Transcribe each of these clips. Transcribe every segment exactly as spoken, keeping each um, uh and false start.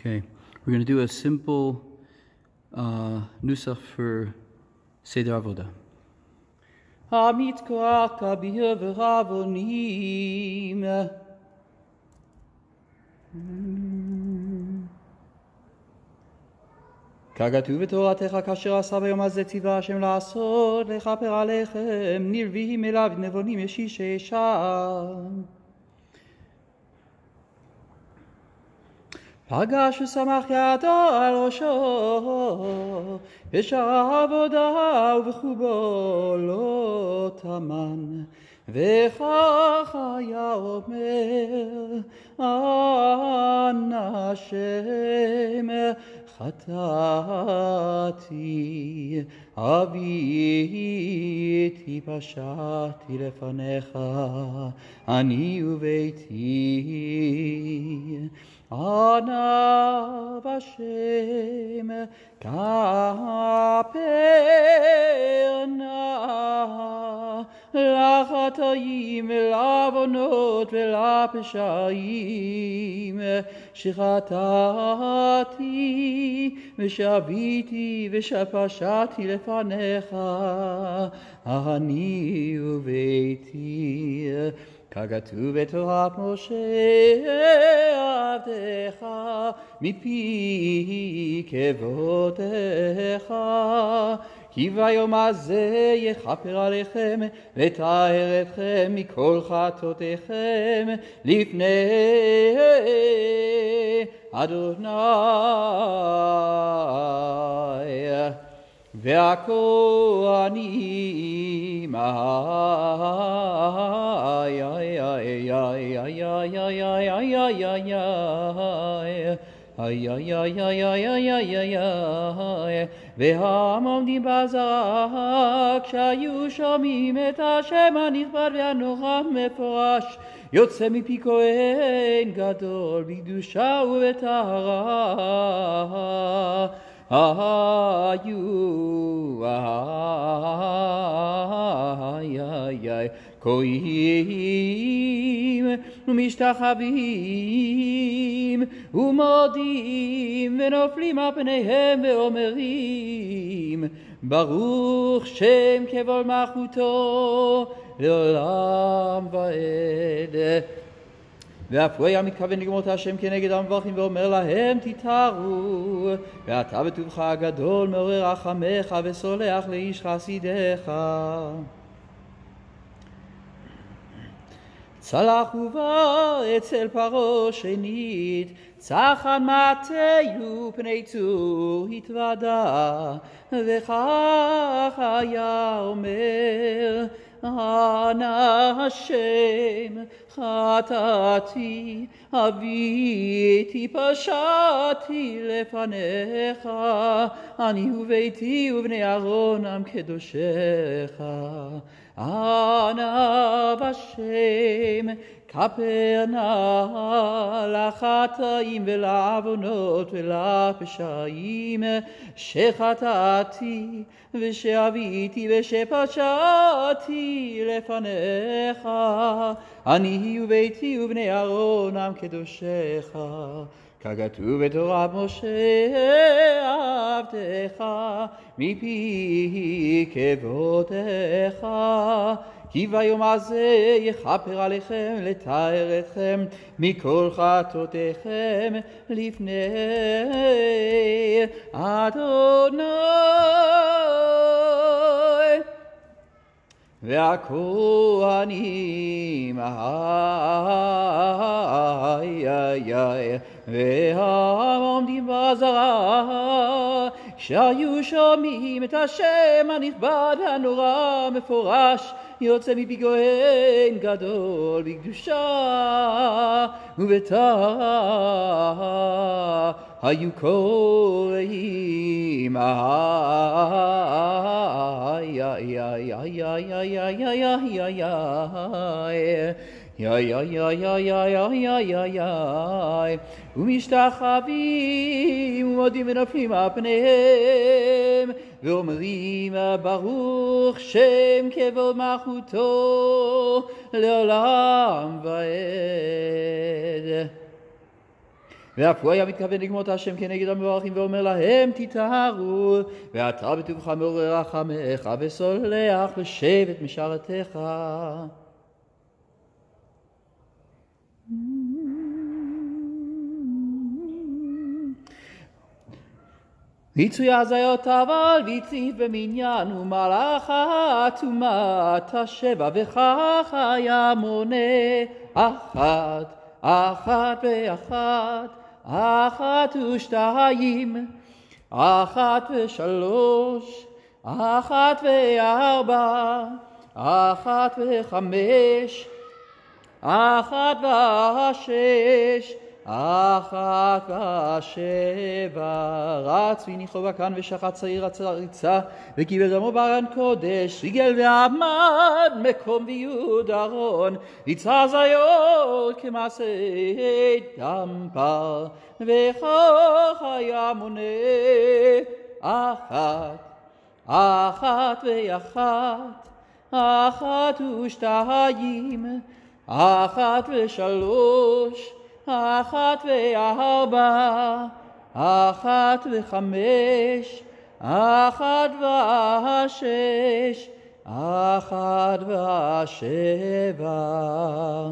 Okay, we're going to do a simple uh, nusach for Seder Avodah. Hamitkach kabir v'ravonim. ככתוב בתורתך כאשר עשה ביום הזה ציווה השם לעשות לכפר עליכם נלווים אליו נבונים ישישי שם. פגש ושמח ידו על ראשו בשער עבודה ובחובו לא תמן וכך היה אומר אנא השם חטאתי עוויתי פשעתי לפניך אני וביתי אנא בשם כפר נא לחטאים ולעוונות ולפשעים שחטאתי ושעוויתי ושפשעתי לפניך אני וביתי ככתוב בתורת משה עבדך מפי כבודך כי ביום הזה יכפר עליכם לטהר אתכם מכל חטאותיכם לפני אדוני והכהנים איי איי איי איי איי איי איי איי איי איי איי איי איי איי איי איי והעומדים בזרע כשהיו שומעים את השם הנכבד והנורא מפורש יוצא מפי כהן גדול בקדושה ובטהרה היו איי איי איי קוראים ומשתחווים ומודים ונופלים על פניהם ואומרים ברוך שם כבוד מלכותו לעולם ועד ואף הוא היה מתכוון לגמור את השם כנגד המברכים ואומר להם תתארו ואתה בטובך הגדול מעורר רחמך וסולח לאיש חסידך צלח ובא אצל פרעה שנית צחן מטהו פני צור התוודה וכך היה אומר אנא השם חטאתי עוויתי פשעתי לפניך אני וביתי ובני אהרון עם קדושך אנא בשם כפר נא לחטאים ולעוונות ולפשעים שחטאתי ושעוויתי ושפשעתי לפניך אני וביתי ובני אהרון עם קדושך ככתוב בתורת משה עבדך מפי כבודך כי ביום הזה יכפר עליכם לטהר אתכם מכל חטאותיכם לפני אדוני והכהנים איי איי איי והעומדים בזרע שהיו שומעים את השם הנכבד הנורא מפורש יוצא מפי כהן גדול בקדושה ובטהרה היו קוראים איי איי איי איי איי איי איי איי איי איי איי איי איי איי איי איי איי ומשתחווים ומודים ונופלים על פניהם ואומרים ברוך שם כבוד מלכותו לעולם ועד ואף הוא היה מתכוון לגמות השם כנגד המבורכים ואומר להם תטהרו, ואתה בטובך מעורר רחמך וסולח ושב את משרתך. ויצוי הזיות אבל ויציב במניין ומלאכת טומאת השבע וכך היה מונה אחת אחת ואחת אחת ושתיים אחת ושלוש אחת וארבע אחת וחמש אחת ושש אחת ושבע רץ והניחו בקן ושחט שעיר הצריצה וקיבל דמו בארון קודש ריגל ועמד מקום ויהוד ארון יצא זיות כמעשה דם פר וכך היה מונה אחת אחת ואחת אחת ושתיים אחת ושלוש אחת וארבע אחת וחמש אחת ושש אחת ושבע.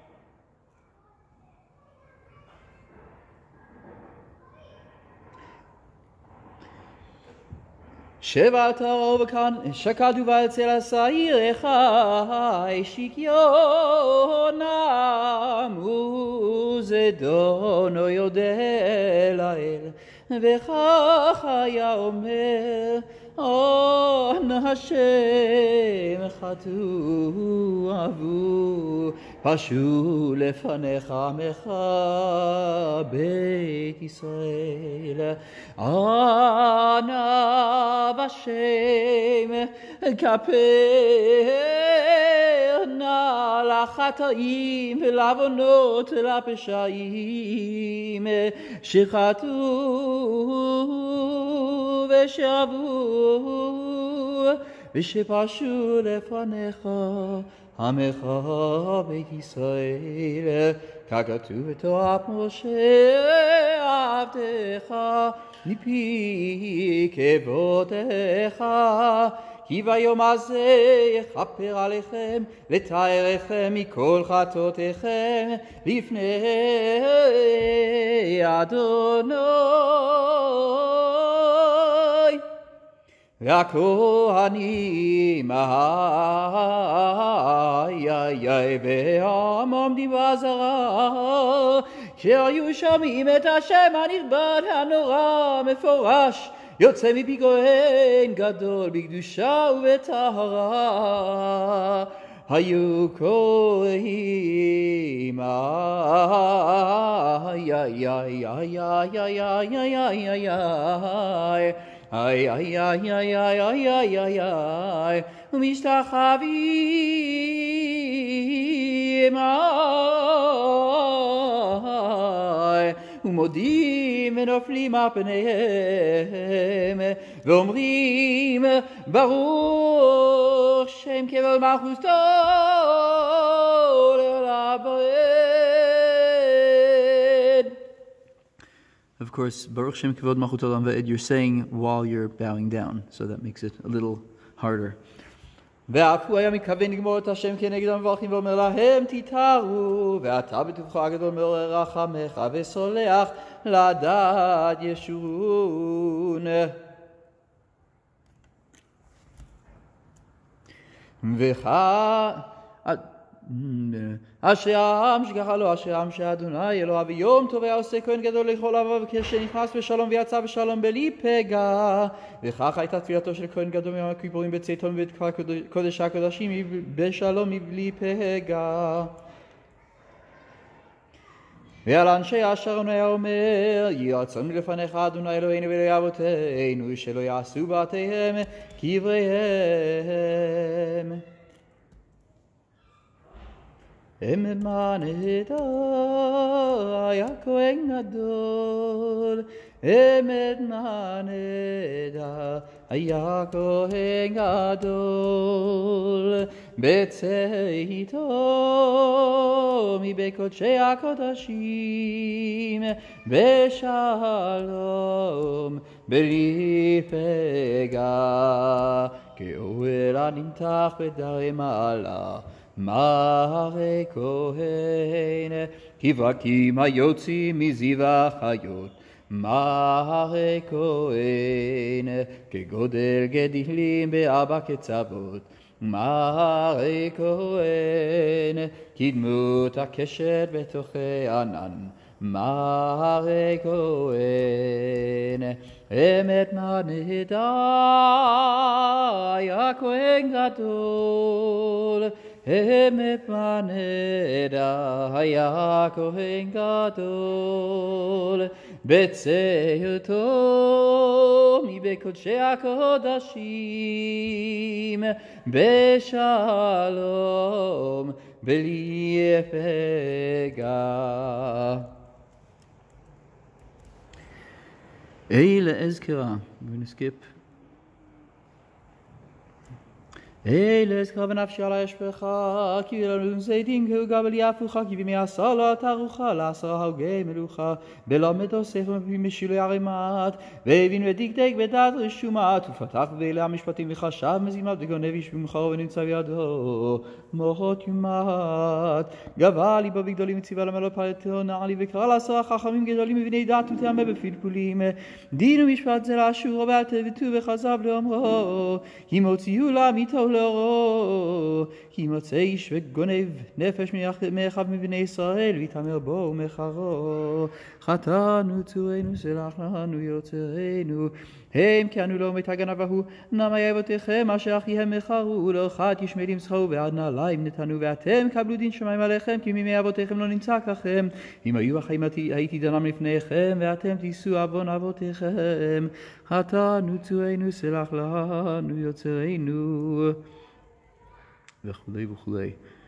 שבע תרעו וכאן שקדו ואצל השעיר אחי שקיונם וזדונו יודע לאל וכך היה אומר און השם חטאו עוו פשעו לפניך עמך בית ישראל ענה בשם כפר נא לחטאים ולעוונות ולפשעים שחטאו ושעבו ושפשעו לפניך עמך בית ישראל ככתוב בתורת משה עבדך מפי כבודך כי ביום הזה יכפר עליכם לתארכם מכל חטאותיכם לפני אדוני והכהנים איי איי והעם עומדים בעזרה שהיו שומעים את השם הנכבד הנורא מפורש יוצא מפי כהן גדול בקדושה ובטהרה היו קוראים איי איי איי איי איי איי איי איי איי איי איי איי איי איי איי איי איי ומשתחווים איי ומודים ונופלים על פניהם ואומרים ברוך שם כבוד מלכותו לעולם ועד. Of course, Baruch Shem Kavod Malchut Olam Va'ed, you're saying while you're bowing down, so that makes it a little harder. ואף הוא היה מתכוון לגמור את השם כנגד המברכים ואומר להם תטהרו ואתה בטובך הגדול מעורר רחמך וסולח לדעת ישורון וכך אשרי העם שככה לו אשרי העם שאדוני אלוהיו ביום טוב היה עושה כהן גדול לכל עמו כשנכנס בשלום ויצא בשלום בלי פגע וכך הייתה תפילתו של כהן גדול מיום הכיפורים בצאתו מבית קודש הקודשים בשלום מבלי פגע. ועל אנשי אשרון היה אומר יהי רצון מלפניך אדוני אלוהינו ואלוהי אבותינו שלא יעשו בתיהם קבריהם אמת מנדה היה כהן גדול אמת מנדה היה כהן גדול בצאתו מבקודשי הקודשים בשלום בלי פגע כאוהל הנמתח בדרי מעלה מראה כהן כברקים היוצאים מזיו החיות מראה כהן כגודל גדילים בארבע קצוות מראה כהן כדמות הקשת בתוכי ענן מראה כהן אמת מנדי הכהן גדול אמת מנדי הכהן גדול בצאתו מבקודשי הקודשים בשלום בלי פגע. אלה אזכרה, we're going to skip. אלה אזכרה בנפשי על הישפכה, כי לנו זיתים כהוגה יפוכה, כי בימי הסלת ארוחה, לעשרה הוגי מלוכה, בלמדו ספר מפי משילוי ערימת, והבין ודקדק בדעת רשומת, ופתח באלה המשפטים וחשב מזימת, וגונב איש במחרו ונמצא בידו, מוחות יומת, גבה ליבו בגדולים מציבה למלא פלטו נעלי, וקרא לעשרה חכמים גדולים מביני דעת ותאמה בפלפולים, דין ומשפט זה לאשורו בעל תבטו וחזב לאומרו, כי מוציאו לה מיתו לאורו, כי מוצא איש וגונב נפש מאחיו מבני ישראל, ויתאמר בו ומחרו, חטאנו צורנו סלח לנו יוצרנו, הם כי אנו לא מת הגנב ההוא, נמי אבותיכם אשר אחיהם מחרו, לא אחת ישמעאלים שכרו ועד נעליים נתנו, ואתם קבלו דין שמיים עליכם, כי מימי אבותיכם לא נמצא ככם, אם היו החיים הייתי דנם לפניכם, ואתם תישאו עוון אבותיכם, חטאנו צורנו סלח לנו יוצרנו וכולי וכולי.